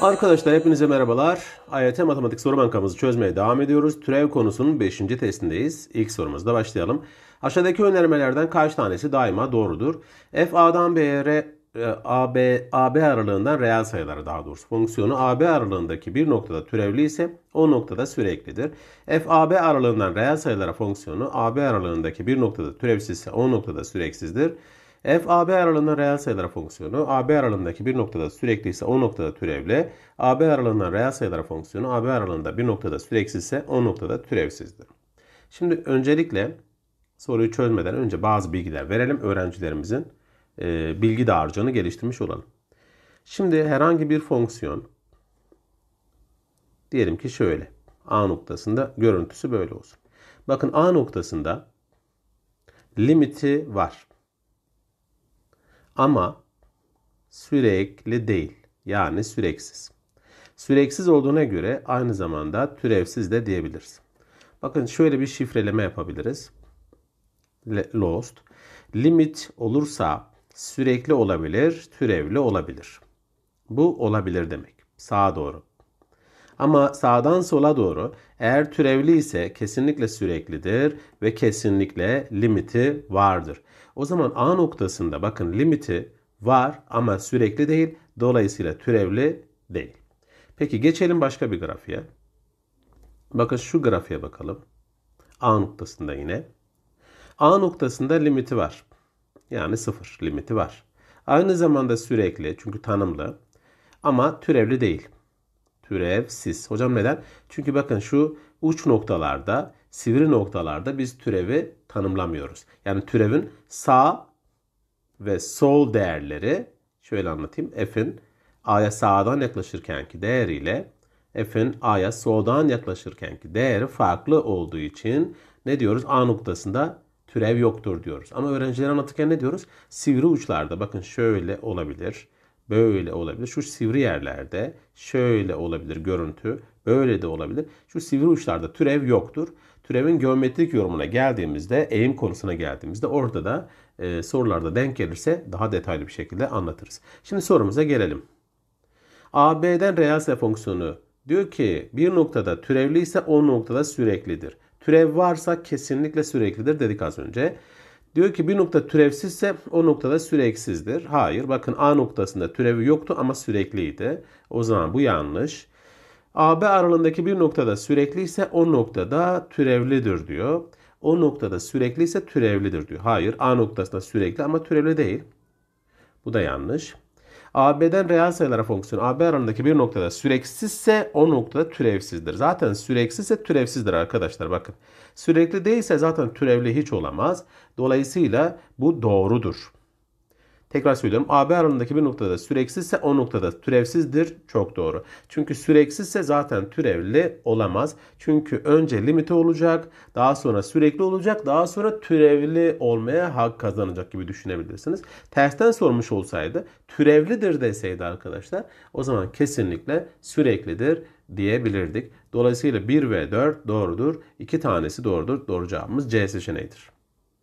Arkadaşlar hepinize merhabalar. AYT Matematik Soru Bankamızı çözmeye devam ediyoruz. Türev konusunun 5. testindeyiz. İlk sorumuzda başlayalım. Aşağıdaki önermelerden kaç tanesi daima doğrudur? F A'dan B'ye AB aralığından reel sayıları daha doğrusu fonksiyonu AB aralığındaki bir noktada türevli ise o noktada süreklidir. F AB aralığından reel sayılara fonksiyonu AB aralığındaki bir noktada türevsizse o noktada süreksizdir. F AB aralığından reel sayılara fonksiyonu AB aralığındaki bir noktada sürekliyse o noktada türevli. AB aralığından reel sayılara fonksiyonu AB aralığında bir noktada süreksizse o noktada türevsizdir. Şimdi öncelikle soruyu çözmeden önce bazı bilgiler verelim. Öğrencilerimizin bilgi dağarcığını geliştirmiş olalım. Şimdi herhangi bir fonksiyon diyelim ki şöyle. A noktasında görüntüsü böyle olsun. Bakın A noktasında limiti var. Ama sürekli değil. Yani süreksiz. Süreksiz olduğuna göre aynı zamanda türevsiz de diyebiliriz. Bakın şöyle bir şifreleme yapabiliriz. Lost. Limit olursa sürekli olabilir, türevli olabilir. Bu olabilir demek. Sağa doğru. Ama sağdan sola doğru eğer türevli ise kesinlikle süreklidir ve kesinlikle limiti vardır. O zaman A noktasında bakın limiti var ama sürekli değil. Dolayısıyla türevli değil. Peki geçelim başka bir grafiğe. Bakın şu grafiğe bakalım. A noktasında yine. A noktasında limiti var. Yani 0 limiti var. Aynı zamanda sürekli çünkü tanımlı ama türevli değil. Türevsiz. Hocam neden? Çünkü bakın şu uç noktalarda, sivri noktalarda biz türevi tanımlamıyoruz. Yani türevin sağ ve sol değerleri şöyle anlatayım. F'in A'ya sağdan yaklaşırkenki değeriyle F'in A'ya soldan yaklaşırkenki değeri farklı olduğu için ne diyoruz? A noktasında türev yoktur diyoruz. Ama öğrencilere anlatırken ne diyoruz? Sivri uçlarda bakın şöyle olabilir. Böyle olabilir. Şu sivri yerlerde şöyle olabilir görüntü. Böyle de olabilir. Şu sivri uçlarda türev yoktur. Türevin geometrik yorumuna geldiğimizde, eğim konusuna geldiğimizde orada da sorularda denk gelirse daha detaylı bir şekilde anlatırız. Şimdi sorumuza gelelim. AB'den reel sayı fonksiyonu diyor ki bir noktada türevli ise o noktada süreklidir. Türev varsa kesinlikle süreklidir dedik az önce. Diyor ki bir nokta türevsizse o noktada süreksizdir. Hayır. Bakın A noktasında türevi yoktu ama sürekliydi. O zaman bu yanlış. AB aralığındaki bir noktada sürekliyse o noktada türevlidir diyor. O noktada sürekliyse türevlidir diyor. Hayır. A noktasında sürekli ama türevli değil. Bu da yanlış. AB'den reel sayılara fonksiyonu AB aralığındaki bir noktada süreksizse o noktada türevsizdir. Zaten süreksizse türevsizdir arkadaşlar bakın. Sürekli değilse zaten türevli hiç olamaz. Dolayısıyla bu doğrudur. Tekrar söylüyorum. AB aralığındaki bir noktada süreksizse o noktada türevsizdir. Çok doğru. Çünkü süreksizse zaten türevli olamaz. Çünkü önce limiti olacak, daha sonra sürekli olacak, daha sonra türevli olmaya hak kazanacak gibi düşünebilirsiniz. Tersten sormuş olsaydı türevlidir deseydi arkadaşlar o zaman kesinlikle süreklidir diyebilirdik. Dolayısıyla 1 ve 4 doğrudur. 2 tanesi doğrudur. Doğru cevabımız C seçeneğidir.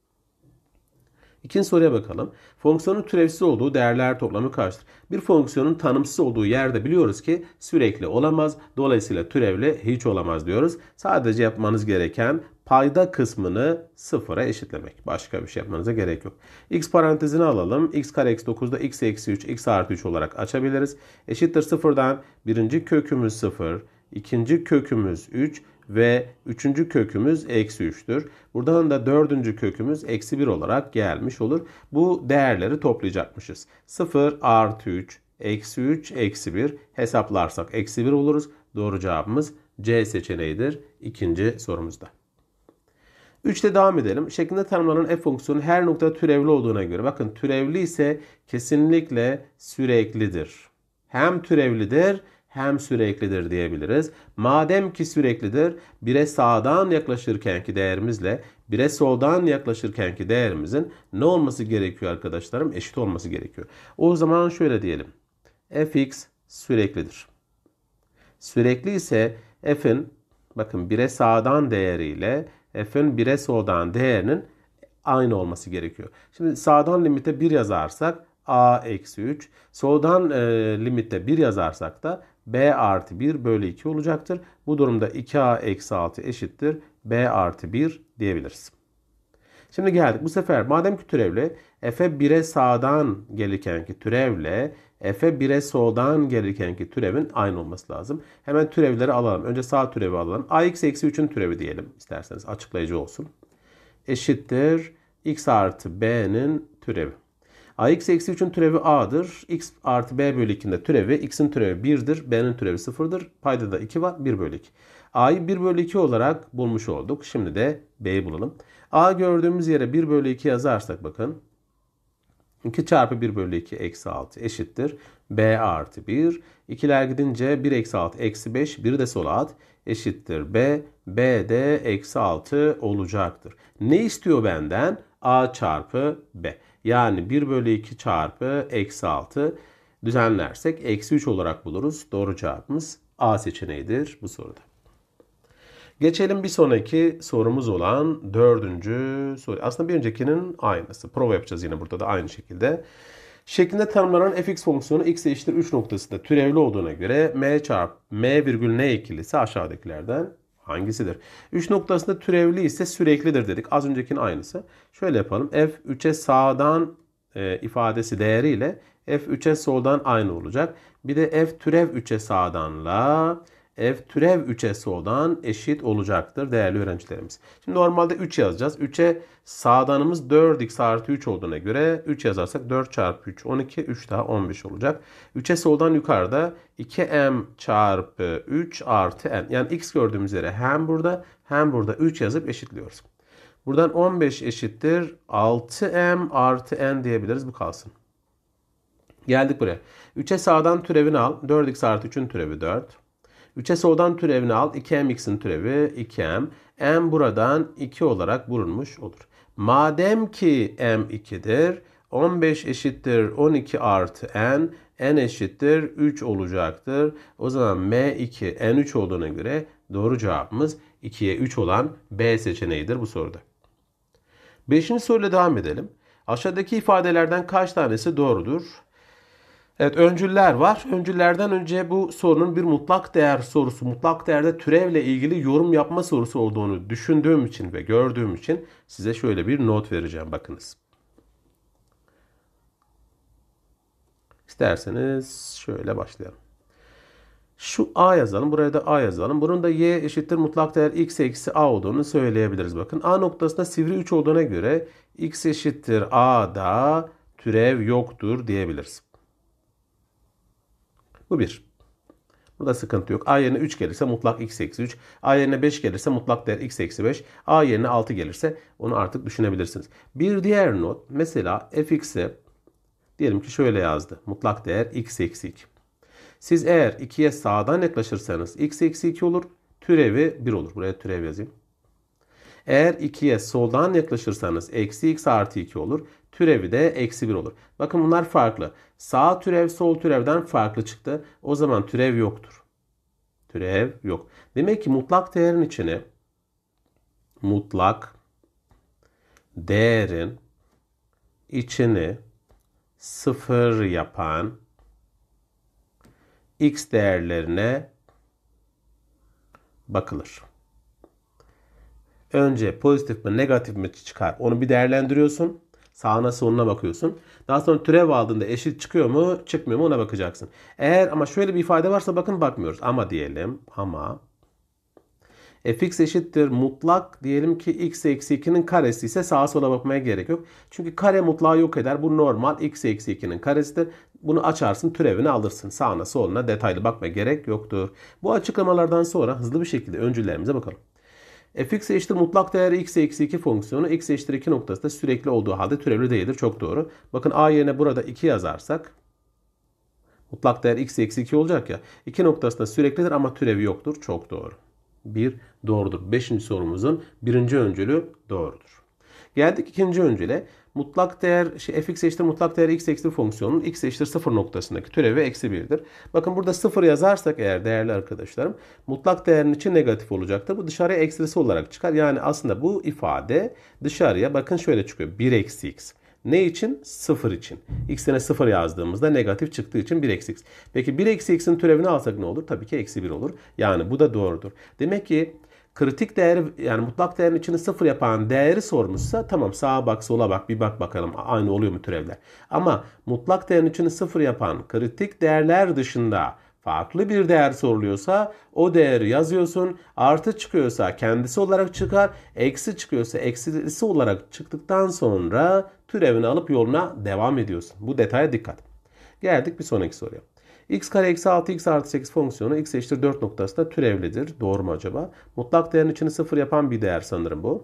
İkinci soruya bakalım. Fonksiyonun türevsiz olduğu değerler toplamı kaçtır? Bir fonksiyonun tanımsız olduğu yerde biliyoruz ki sürekli olamaz. Dolayısıyla türevli hiç olamaz diyoruz. Sadece yapmanız gereken payda kısmını sıfıra eşitlemek. Başka bir şey yapmanıza gerek yok. X parantezini alalım. X kare eksi 9'da x eksi 3, x artı 3 olarak açabiliriz. Eşittir sıfırdan birinci kökümüz 0, ikinci kökümüz 3 ve üçüncü kökümüz eksi 3'tür. Buradan da dördüncü kökümüz eksi 1 olarak gelmiş olur. Bu değerleri toplayacakmışız. 0 artı 3, eksi 3, eksi 1 hesaplarsak eksi 1 oluruz. Doğru cevabımız C seçeneğidir ikinci sorumuzda. 3'te devam edelim. Şeklinde tanımlanan f fonksiyonu her noktada türevli olduğuna göre. Bakın türevli ise kesinlikle süreklidir. Hem türevlidir hem süreklidir diyebiliriz. Madem ki süreklidir, 1'e sağdan yaklaşırkenki değerimizle 1'e soldan yaklaşırkenki değerimizin ne olması gerekiyor arkadaşlarım? Eşit olması gerekiyor. O zaman şöyle diyelim. Fx süreklidir. Sürekli ise f'in bakın 1'e sağdan değeriyle f'in 1'e soldan değerinin aynı olması gerekiyor. Şimdi sağdan limite 1 yazarsak a eksi 3. Soldan limitte 1 yazarsak da b artı 1 bölü 2 olacaktır. Bu durumda 2a eksi 6 eşittir b artı 1 diyebiliriz. Şimdi geldik. Bu sefer madem ki türevle f'e 1'e sağdan gelirkenki türevle f'e 1'e soldan gelirkenki türevin aynı olması lazım. Hemen türevleri alalım. Önce sağ türevi alalım. ax eksi 3'ün türevi diyelim isterseniz açıklayıcı olsun. Eşittir x artı b'nin türevi. ax eksi 3'ün türevi a'dır. X artı b bölü 2'nin de türevi. X'in türevi 1'dir. B'nin türevi 0'dır. Payda da 2 var. 1 bölü 2. A'yı 1 bölü 2 olarak bulmuş olduk. Şimdi de b'yi bulalım. A gördüğümüz yere 1 bölü 2 yazarsak bakın. 2 çarpı 1 bölü 2 eksi 6 eşittir. B artı 1. 2'ler gidince 1 eksi 6 eksi 5. 1 de sola at. Eşittir B. B de eksi 6 olacaktır. Ne istiyor benden? A çarpı B. Yani 1 bölü 2 çarpı eksi 6 düzenlersek eksi 3 olarak buluruz. Doğru cevabımız A seçeneğidir bu soruda. Geçelim bir sonraki sorumuz olan 4. soru. Aslında bir öncekinin aynısı. Prova yapacağız yine burada da aynı şekilde. Şeklinde tanımlanan fx fonksiyonu x eşittir 3 noktasında türevli olduğuna göre m çarpı m virgül n ikilisi aşağıdakilerden hangisidir? 3 noktasında türevli ise süreklidir dedik. Az öncekinin aynısı. Şöyle yapalım. F 3'e sağdan ifadesi değeriyle f 3'e soldan aynı olacak. Bir de f türev 3'e sağdanla f türev 3'e soldan eşit olacaktır değerli öğrencilerimiz. Şimdi normalde 3 yazacağız. 3'e sağdanımız 4x artı 3 olduğuna göre 3 yazarsak 4 çarpı 3 12, 3 daha 15 olacak. 3'e soldan yukarıda 2m çarpı 3 artı n. Yani x gördüğümüz yere hem burada 3 yazıp eşitliyoruz. Buradan 15 eşittir 6m artı n diyebiliriz. Bu kalsın. Geldik buraya. 3'e sağdan türevini al. 4x artı 3'ün türevi 4. 3'e soldan türevini al. 2mx'in türevi 2m. M buradan 2 olarak bulunmuş olur. Madem ki m 2'dir, 15 eşittir 12 artı n, n eşittir 3 olacaktır. O zaman m2 n3 olduğuna göre doğru cevabımız 2'ye 3 olan B seçeneğidir bu soruda. 5. soruyla devam edelim. Aşağıdaki ifadelerden kaç tanesi doğrudur? Evet, öncüller var. Öncüllerden önce bu sorunun bir mutlak değer sorusu, mutlak değerde türevle ilgili yorum yapma sorusu olduğunu düşündüğüm için ve gördüğüm için size şöyle bir not vereceğim. Bakınız. İsterseniz şöyle başlayalım. Şu a yazalım. Buraya da a yazalım. Bunun da y eşittir mutlak değer x eksi a olduğunu söyleyebiliriz. Bakın a noktasında sivri 3 olduğuna göre x eşittir a'da türev yoktur diyebiliriz. Bu bir. Burada sıkıntı yok. A yerine 3 gelirse mutlak x eksi 3. A yerine 5 gelirse mutlak değer x eksi 5. A yerine 6 gelirse onu artık düşünebilirsiniz. Bir diğer not. Mesela fx'e diyelim ki şöyle yazdı. Mutlak değer x eksi 2. Siz eğer 2'ye sağdan yaklaşırsanız x eksi 2 olur. Türevi 1 olur. Buraya türev yazayım. Eğer 2'ye soldan yaklaşırsanız eksi x artı 2 olur. Türevi de eksi 1 olur. Bakın bunlar farklı. Sağ türev sol türevden farklı çıktı. O zaman türev yoktur. Türev yok. Demek ki mutlak değerin içine mutlak değerin içini 0 yapan x değerlerine bakılır. Önce pozitif mi negatif mi çıkar onu bir değerlendiriyorsun. Sağına soluna bakıyorsun. Daha sonra türev aldığında eşit çıkıyor mu çıkmıyor mu ona bakacaksın. Eğer ama şöyle bir ifade varsa bakın bakmıyoruz. Ama diyelim ama fx eşittir mutlak diyelim ki x eksi 2'nin karesi ise sağa sola bakmaya gerek yok. Çünkü kare mutlağı yok eder. Bu normal x eksi 2'nin karesidir. Bunu açarsın türevini alırsın. Sağına soluna detaylı bakmaya gerek yoktur. Bu açıklamalardan sonra hızlı bir şekilde öncüllerimize bakalım. Fx eşittir mutlak değeri x eksi 2 fonksiyonu x eşittir 2 noktasında sürekli olduğu halde türevli değildir. Çok doğru. Bakın a yerine burada 2 yazarsak mutlak değer x eksi 2 olacak ya. 2 noktasında süreklidir ama türevi yoktur. Çok doğru. 1 doğrudur. 5. sorumuzun 1. öncülü doğrudur. Geldik 2. öncüle. Mutlak değer fx eşittir mutlak değer x eksi fonksiyonun x eşittir 0 noktasındaki türevi eksi 1'dir. Bakın burada 0 yazarsak eğer değerli arkadaşlarım mutlak değerin için negatif olacaktır. Bu dışarıya eksilisi olarak çıkar. Yani aslında bu ifade dışarıya bakın şöyle çıkıyor. 1 eksi x. Ne için? 0 için. X'ine 0 yazdığımızda negatif çıktığı için 1 eksi x. Peki 1 eksi x'in türevini alsak ne olur? Tabii ki eksi 1 olur. Yani bu da doğrudur. Demek ki kritik değeri, yani mutlak değerin içini 0 yapan değeri sormuşsa tamam, sağa bak sola bak bir bak bakalım aynı oluyor mu türevler. Ama mutlak değerin içini 0 yapan kritik değerler dışında farklı bir değer soruluyorsa o değeri yazıyorsun. Artı çıkıyorsa kendisi olarak çıkar. Eksi çıkıyorsa eksisi olarak çıktıktan sonra türevini alıp yoluna devam ediyorsun. Bu detaya dikkat. Geldik bir sonraki soruya. X kare eksi 6x artı 8 fonksiyonu x eşittir 4 noktasında türevlidir. Doğru mu acaba? Mutlak değerin içini 0 yapan bir değer sanırım bu.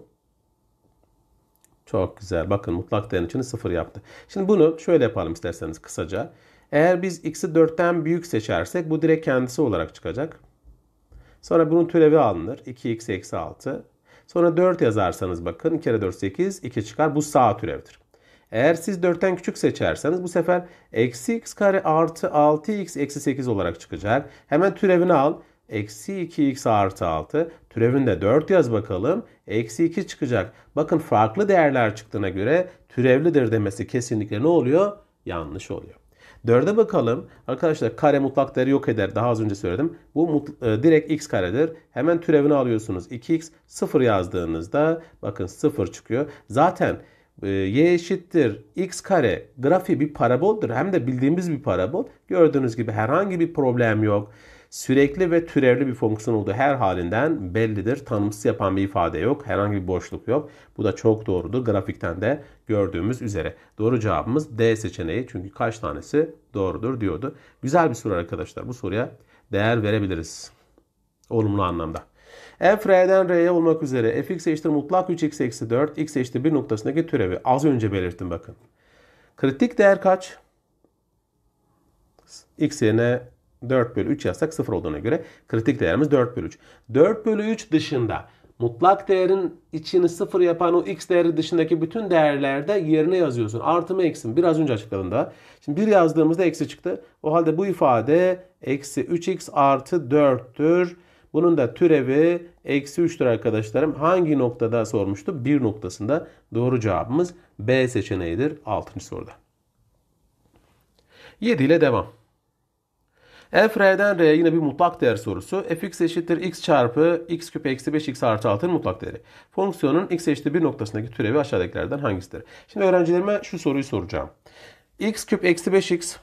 Çok güzel. Bakın mutlak değerin içini 0 yaptı. Şimdi bunu şöyle yapalım isterseniz kısaca. Eğer biz x'i 4'ten büyük seçersek bu direkt kendisi olarak çıkacak. Sonra bunun türevi alınır. 2x eksi 6. Sonra 4 yazarsanız bakın 2 kere 4 8, 2 çıkar. Bu sağ türevdir. Eğer siz 4'ten küçük seçerseniz bu sefer eksi x kare artı 6x eksi 8 olarak çıkacak. Hemen türevini al. Eksi 2x artı 6. Türevinde 4 yaz bakalım. Eksi 2 çıkacak. Bakın farklı değerler çıktığına göre türevlidir demesi kesinlikle ne oluyor? Yanlış oluyor. 4'e bakalım. Arkadaşlar kare mutlak değeri yok eder. Daha az önce söyledim. Bu direkt x karedir. Hemen türevini alıyorsunuz. 2x 0 yazdığınızda bakın 0 çıkıyor. Zaten y eşittir x kare grafiği bir paraboldur. Hem de bildiğimiz bir parabol. Gördüğünüz gibi herhangi bir problem yok. Sürekli ve türevli bir fonksiyon olduğu her halinden bellidir. Tanımsız yapan bir ifade yok. Herhangi bir boşluk yok. Bu da çok doğrudur. Grafikten de gördüğümüz üzere. Doğru cevabımız D seçeneği. Çünkü kaç tanesi doğrudur diyordu. Güzel bir soru arkadaşlar. Bu soruya değer verebiliriz. Olumlu anlamda. F R'den R'ye olmak üzere fx eşittir mutlak 3x eksi 4 x eşittir 1 noktasındaki türevi. Az önce belirttim bakın. Kritik değer kaç? X yerine 4 bölü 3 yazsak 0 olduğuna göre kritik değerimiz 4 bölü 3. 4 bölü 3 dışında mutlak değerin içini 0 yapan o x değeri dışındaki bütün değerlerde yerine yazıyorsun. Artı mı eksi mi? Biraz önce açıkladım da. Şimdi 1 yazdığımızda eksi çıktı. O halde bu ifade eksi 3x artı 4'tür. Bunun da türevi eksi 3'tür arkadaşlarım. Hangi noktada sormuştu? 1 noktasında. Doğru cevabımız B seçeneğidir 6. soruda. 7 ile devam. F R'den R'ye yine bir mutlak değer sorusu. Fx eşittir x çarpı x küp eksi 5x artı 6'nın mutlak değeri. Fonksiyonun x eşittir 1 noktasındaki türevi aşağıdakilerden hangisidir? Şimdi öğrencilerime şu soruyu soracağım. X küp eksi 5x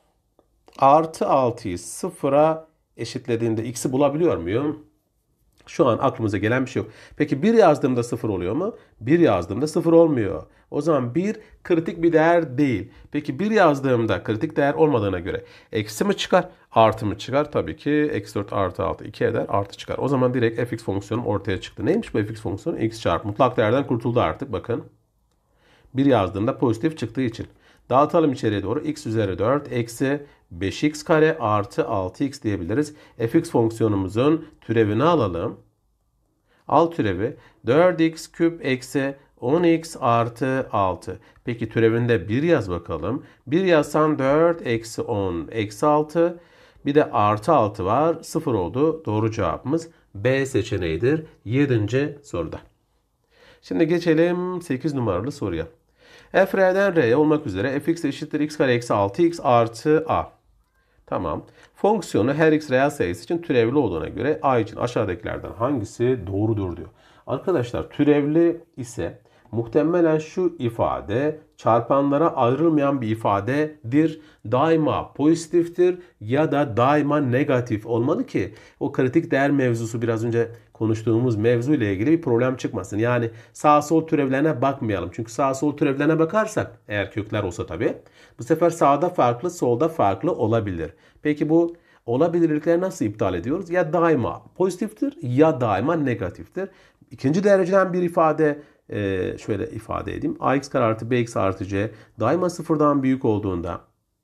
artı 6'yı sıfıra eşitlediğinde x'i bulabiliyor muyum? Şu an aklımıza gelen bir şey yok. Peki 1 yazdığımda 0 oluyor mu? 1 yazdığımda 0 olmuyor. O zaman 1 kritik bir değer değil. Peki 1 yazdığımda kritik değer olmadığına göre eksi mi çıkar? Artı mı çıkar? Tabii ki eksi 4 artı 6 2 eder. Artı çıkar. O zaman direkt fx fonksiyonum ortaya çıktı. Neymiş bu fx fonksiyonu? X çarpı. Mutlak değerden kurtuldu artık. Bakın. 1 yazdığımda pozitif çıktığı için. Dağıtalım içeriye doğru. X üzeri 4 eksi 5x kare artı 6x diyebiliriz. Fx fonksiyonumuzun türevini alalım. Al türevi 4x küp eksi 10x artı 6. Peki türevinde 1 yaz bakalım. 1 yazsan 4 eksi 10 eksi 6. Bir de artı 6 var. 0 oldu. Doğru cevabımız B seçeneğidir 7. soruda. Şimdi geçelim 8 numaralı soruya. F R'den R'ye olmak üzere fx eşittir x kare eksi 6x artı a. Tamam. Fonksiyonu her x reel sayısı için türevli olduğuna göre a için aşağıdakilerden hangisi doğrudur diyor. Arkadaşlar türevli ise muhtemelen şu ifade çarpanlara ayrılmayan bir ifadedir. Daima pozitiftir ya da daima negatif olmalı ki o kritik değer mevzusu biraz önce konuştuğumuz mevzu ile ilgili bir problem çıkmasın. Yani sağ sol türevlerine bakmayalım. Çünkü sağ sol türevlerine bakarsak eğer kökler olsa tabii bu sefer sağda farklı solda farklı olabilir. Peki bu olabilirlikleri nasıl iptal ediyoruz? Ya daima pozitiftir ya daima negatiftir. İkinci dereceden bir ifade şöyle ifade edeyim. Ax kare artı bx artı c daima sıfırdan büyük olduğunda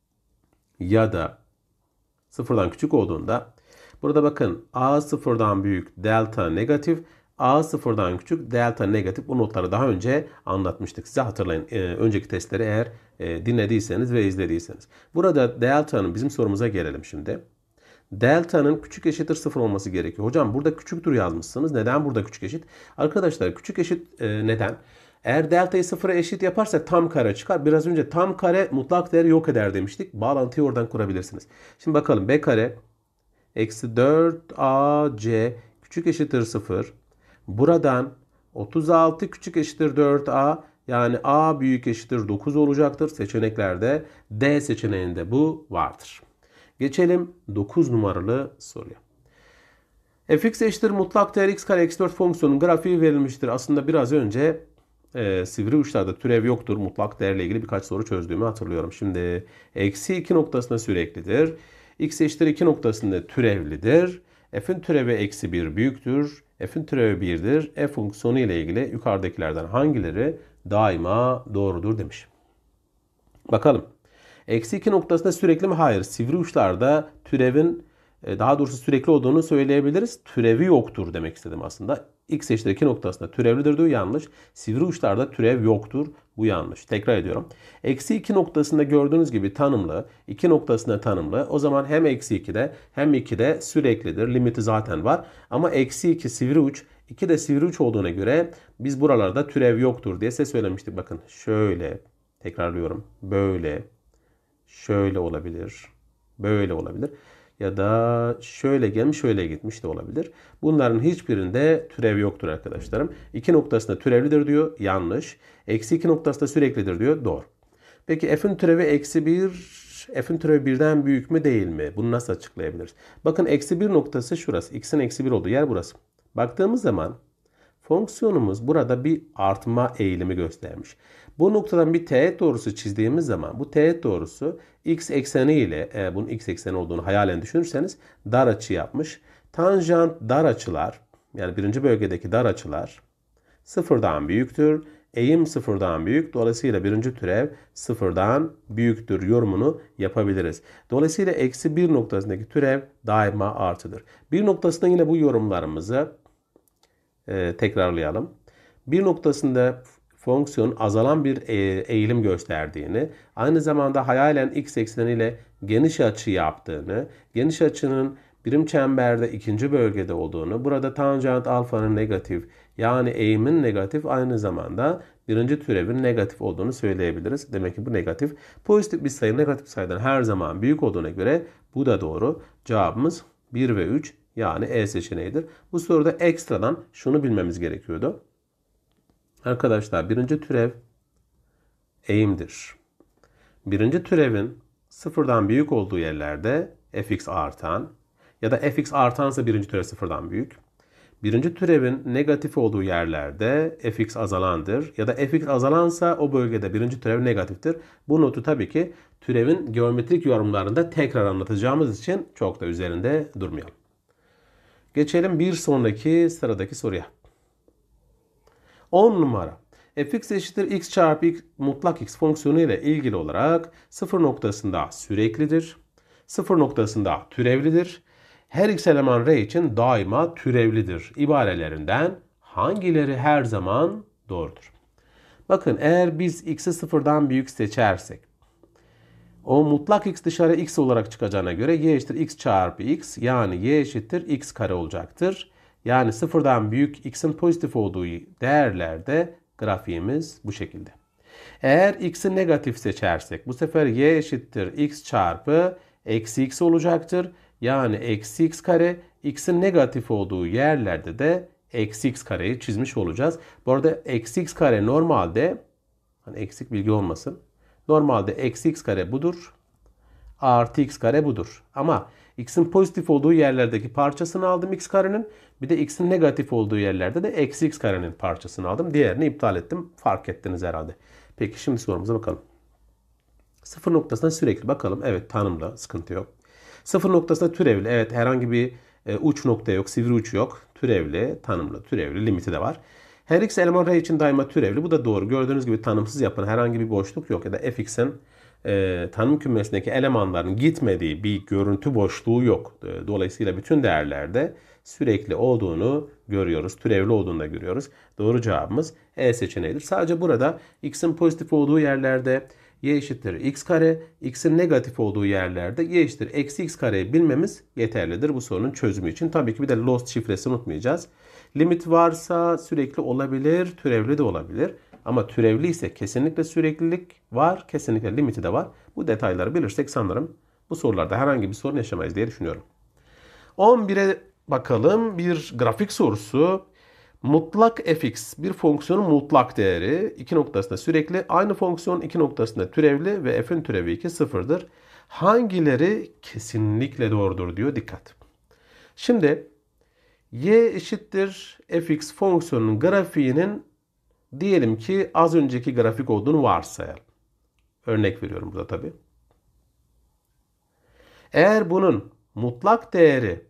ya da sıfırdan küçük olduğunda burada bakın a sıfırdan büyük delta negatif, a sıfırdan küçük delta negatif. Bu notları daha önce anlatmıştık. Size hatırlayın. Önceki testleri eğer dinlediyseniz ve izlediyseniz. Burada delta'nın bizim sorumuza gelelim şimdi. Delta'nın küçük eşittir 0 olması gerekiyor. Hocam burada küçüktür yazmışsınız. Neden burada küçük eşit? Arkadaşlar küçük eşit neden? Eğer delta'yı sıfıra eşit yaparsak tam kare çıkar. Biraz önce tam kare mutlak değeri yok eder demiştik. Bağlantıyı oradan kurabilirsiniz. Şimdi bakalım b kare eksi 4ac küçük eşittir 0. Buradan 36 küçük eşittir 4a yani a büyük eşittir 9 olacaktır. Seçeneklerde D seçeneğinde bu vardır. Geçelim 9 numaralı soruya. Fx eşittir mutlak değer x kare eksi 4 fonksiyonun grafiği verilmiştir. Aslında biraz önce sivri uçlarda türev yoktur. Mutlak değerle ilgili birkaç soru çözdüğümü hatırlıyorum. Şimdi eksi 2 noktasında süreklidir. X eşittir 2 noktasında türevlidir. F'in türevi eksi 1 büyüktür. F'in türevi 1'dir. F fonksiyonu ile ilgili yukarıdakilerden hangileri daima doğrudur demiş. Bakalım. Eksi 2 noktasında sürekli mi? Hayır. Sivri uçlarda türevin daha doğrusu sürekli olduğunu söyleyebiliriz. Türevi yoktur demek istedim aslında. X eşittir 2 noktasında türevlidir diyor. Yanlış. Sivri uçlarda türev yoktur. Bu yanlış. Tekrar ediyorum. Eksi 2 noktasında gördüğünüz gibi tanımlı. 2 noktasında tanımlı. O zaman hem eksi 2'de hem 2'de süreklidir. Limiti zaten var. Ama eksi 2 sivri uç. 2 de sivri uç olduğuna göre biz buralarda türev yoktur diye size söylemiştik. Bakın şöyle tekrarlıyorum. Böyle. Şöyle olabilir. Böyle olabilir. Ya da şöyle gelmiş şöyle gitmiş de olabilir. Bunların hiçbirinde türev yoktur arkadaşlarım. 2 noktasında türevlidir diyor. Yanlış. Eksi 2 noktasında süreklidir diyor. Doğru. Peki f'in türevi eksi 1. F'in türevi birden büyük mü değil mi? Bunu nasıl açıklayabiliriz? Bakın eksi 1 noktası şurası. X'in eksi 1 olduğu yer burası. Baktığımız zaman fonksiyonumuz burada bir artma eğilimi göstermiş. Bu noktadan bir teğet doğrusu çizdiğimiz zaman bu teğet doğrusu x ekseni ile bunun x ekseni olduğunu hayalen düşünürseniz dar açı yapmış. Tanjant dar açılar yani birinci bölgedeki dar açılar sıfırdan büyüktür. Eğim sıfırdan büyük. Dolayısıyla birinci türev sıfırdan büyüktür yorumunu yapabiliriz. Dolayısıyla eksi 1 noktasındaki türev daima artıdır. Bir noktasında yine bu yorumlarımızı tekrarlayalım. Bir noktasında fonksiyon azalan bir eğilim gösterdiğini, aynı zamanda hayalen x ekseniyle geniş açı yaptığını, geniş açının birim çemberde ikinci bölgede olduğunu, burada tanjant alfanın negatif yani eğimin negatif aynı zamanda birinci türevin negatif olduğunu söyleyebiliriz. Demek ki bu negatif. Pozitif bir sayı negatif sayıdan her zaman büyük olduğuna göre bu da doğru. Cevabımız 1 ve 3 yani E seçeneğidir. Bu soruda ekstradan şunu bilmemiz gerekiyordu. Arkadaşlar birinci türev eğimdir. Birinci türevin sıfırdan büyük olduğu yerlerde fx artan ya da fx artansa birinci türev sıfırdan büyük. Birinci türevin negatif olduğu yerlerde fx azalandır ya da fx azalansa o bölgede birinci türev negatiftir. Bu notu tabii ki türevin geometrik yorumlarında tekrar anlatacağımız için çok da üzerinde durmayalım. Geçelim bir sonraki sıradaki soruya. 10 numara. Fx eşittir x çarpı x mutlak x fonksiyonu ile ilgili olarak 0 noktasında süreklidir. 0 noktasında türevlidir. Her x eleman r için daima türevlidir. İbarelerinden hangileri her zaman doğrudur? Bakın eğer biz x'i sıfırdan büyük seçersek o mutlak x dışarı x olarak çıkacağına göre y eşittir x çarpı x yani y eşittir x kare olacaktır. Yani sıfırdan büyük x'in pozitif olduğu değerlerde grafiğimiz bu şekilde. Eğer x'i negatif seçersek bu sefer y eşittir x çarpı eksi x olacaktır. Yani eksi x kare x'in negatif olduğu yerlerde de eksi x kareyi çizmiş olacağız. Bu arada eksi x kare normalde hani eksik bilgi olmasın. Normalde eksi x kare budur. Artı x kare budur. Ama x'in pozitif olduğu yerlerdeki parçasını aldım x karenin. Bir de x'in negatif olduğu yerlerde de eksi x karenin parçasını aldım. Diğerini iptal ettim. Fark ettiniz herhalde. Peki şimdi sorumuza bakalım. Sıfır noktasına sürekli bakalım. Evet tanımlı. Sıkıntı yok. Sıfır noktasında türevli. Evet herhangi bir uç nokta yok. Sivri uç yok. Türevli. Tanımlı. Türevli. Limiti de var. Her x eleman r için daima türevli. Bu da doğru. Gördüğünüz gibi tanımsız yapın. Herhangi bir boşluk yok. Ya da fx'in tanım kümesindeki elemanların gitmediği bir görüntü boşluğu yok. Dolayısıyla bütün değerlerde sürekli olduğunu görüyoruz. Türevli olduğunu da görüyoruz. Doğru cevabımız E seçeneğidir. Sadece burada x'in pozitif olduğu yerlerde y eşittir x kare, x'in negatif olduğu yerlerde y eşittir eksi x kareyi bilmemiz yeterlidir bu sorunun çözümü için. Tabii ki bir de lost şifresi unutmayacağız. Limit varsa sürekli olabilir, türevli de olabilir. Ama türevli ise kesinlikle süreklilik var, kesinlikle limiti de var. Bu detayları bilirsek sanırım bu sorularda herhangi bir sorun yaşamayız diye düşünüyorum. 11'e bakalım. Bir grafik sorusu. Mutlak fx bir fonksiyonun mutlak değeri iki noktasında sürekli, aynı fonksiyon iki noktasında türevli ve f'in türevi 2 sıfırdır. Hangileri kesinlikle doğrudur diyor. Dikkat. Şimdi y eşittir fx fonksiyonunun grafiğinin diyelim ki az önceki grafik olduğunu varsayalım. Örnek veriyorum burada tabii. Eğer bunun mutlak değeri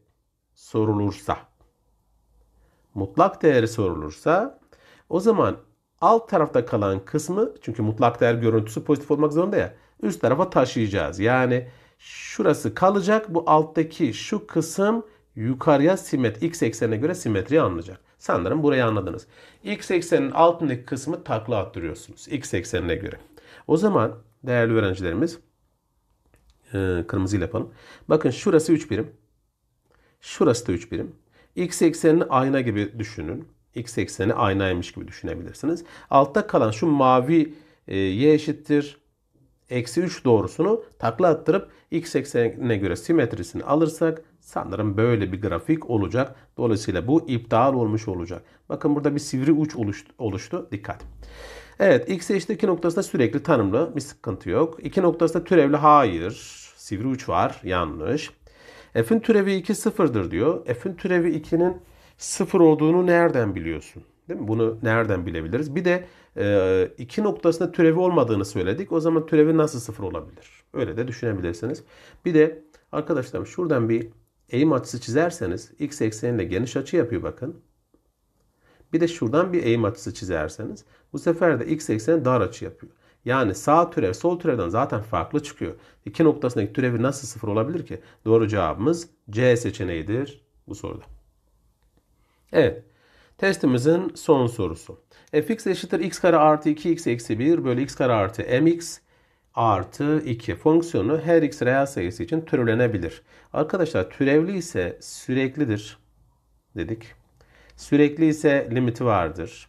sorulursa o zaman alt tarafta kalan kısmı, çünkü mutlak değer görüntüsü pozitif olmak zorunda ya, üst tarafa taşıyacağız. Yani şurası kalacak, bu alttaki şu kısım yukarıya x eksenine göre simetriyi anlayacak. Sanırım burayı anladınız. X eksenin altındaki kısmı takla attırıyorsunuz x eksenine göre. O zaman değerli öğrencilerimiz, kırmızıyla yapalım. Bakın şurası 3 birim. Şurası da 3 birim. X eksenini ayna gibi düşünün. X ekseni aynaymış gibi düşünebilirsiniz. Altta kalan şu mavi y eşittir eksi 3 doğrusunu takla attırıp x eksenine göre simetrisini alırsak sanırım böyle bir grafik olacak. Dolayısıyla bu iptal olmuş olacak. Bakın burada bir sivri uç oluştu. Dikkat. Evet, x eşittir 2 noktasında sürekli tanımlı, bir sıkıntı yok. 2 noktasında türevli, hayır. Sivri uç var, yanlış. F'in türevi 2 sıfırdır diyor. F'in türevi 2'nin sıfır olduğunu nereden biliyorsun? Değil mi? Bunu nereden bilebiliriz? Bir de 2 noktasında türevi olmadığını söyledik. O zaman türevi nasıl sıfır olabilir? Öyle de düşünebilirsiniz. Bir de arkadaşlar şuradan bir eğim açısı çizerseniz x ekseniyle geniş açı yapıyor bakın. Bir de şuradan bir eğim açısı çizerseniz bu sefer de x ekseni dar açı yapıyor. Yani sağ türev sol türevden zaten farklı çıkıyor. İki noktasındaki türevi nasıl sıfır olabilir ki? Doğru cevabımız C seçeneğidir bu soruda. Evet. Testimizin son sorusu. Fx eşittir x kare artı 2x eksi 1 bölü x kare artı mx artı 2 fonksiyonu her x reel sayısı için türevlenebilir. Arkadaşlar türevli ise süreklidir dedik. Sürekli ise limiti vardır.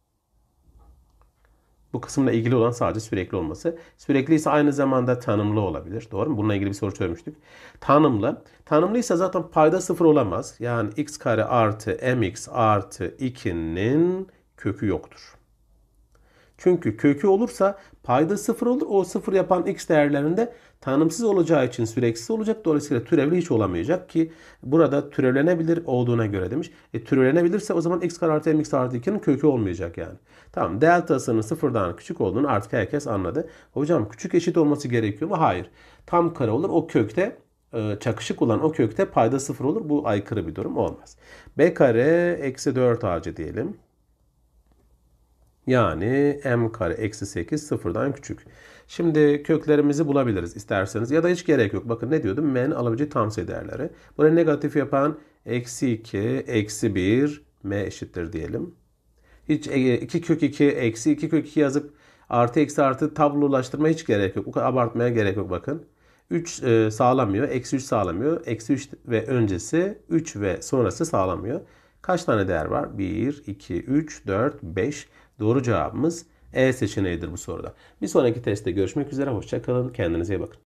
Bu kısımla ilgili olan sadece sürekli olması. Sürekli ise aynı zamanda tanımlı olabilir. Doğru mu? Bununla ilgili bir soru çözmüştük. Tanımlı. Tanımlıysa zaten payda sıfır olamaz. Yani x kare artı mx artı 2'nin kökü yoktur. Çünkü kökü olursa payda sıfır olur. O sıfır yapan x değerlerinde tanımsız olacağı için süreksiz olacak. Dolayısıyla türevli hiç olamayacak ki burada türevlenebilir olduğuna göre demiş. Türevlenebilirse o zaman x kare artı mx artı 2'nin kökü olmayacak yani. Tamam, deltasının sıfırdan küçük olduğunu artık herkes anladı. Hocam küçük eşit olması gerekiyor mu? Hayır. Tam kare olur. O kökte çakışık olan o kökte payda sıfır olur. Bu aykırı bir durum olmaz. B kare eksi 4ac diyelim. Yani m kare eksi 8 sıfırdan küçük. Şimdi köklerimizi bulabiliriz isterseniz. Ya da hiç gerek yok. Bakın ne diyordum? M'nin alabileceği tam sayı değerleri. Bunu negatif yapan eksi 2, eksi 1, m eşittir diyelim. Hiç 2 kök 2, eksi 2 kök 2 yazıp artı eksi artı tablolaştırma hiç gerek yok. Bu kadar abartmaya gerek yok bakın. 3 sağlamıyor. Eksi 3 sağlamıyor. Eksi 3 ve öncesi 3 ve sonrası sağlamıyor. Kaç tane değer var? 1, 2, 3, 4, 5. Doğru cevabımız E seçeneğidir bu soruda. Bir sonraki testte görüşmek üzere. Hoşça kalın. Kendinize iyi bakın.